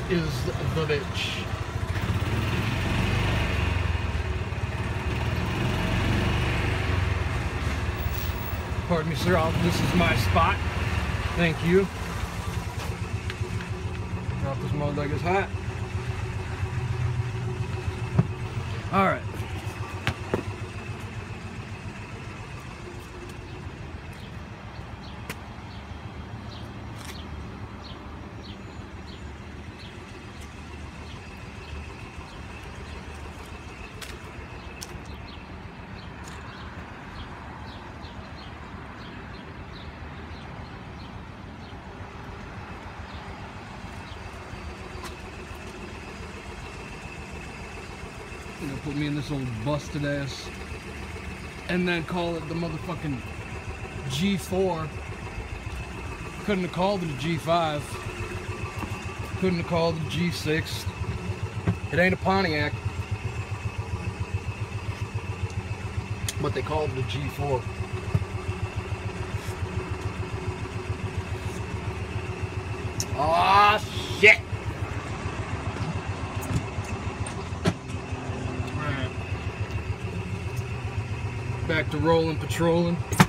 is the bitch. Pardon me, sir. This is my spot. Thank you. Drop this motherfucker's hat. All right. You know, put me in this old busted ass and then call it the motherfucking G4. Couldn't have called it a G5. Couldn't have called it a G6. It ain't a Pontiac. But they called it a G4. Ah, shit! Back to rolling, patrolling.